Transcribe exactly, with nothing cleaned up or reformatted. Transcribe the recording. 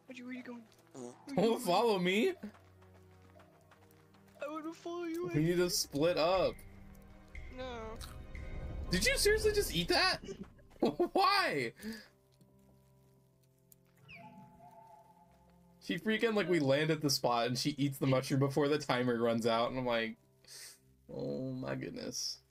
Where are you going? Don't follow me. I want to follow you. We need to split up. No. Did you seriously just eat that? Why? She freaking, like, we land at the spot and she eats the mushroom before the timer runs out, and I'm like, oh my goodness.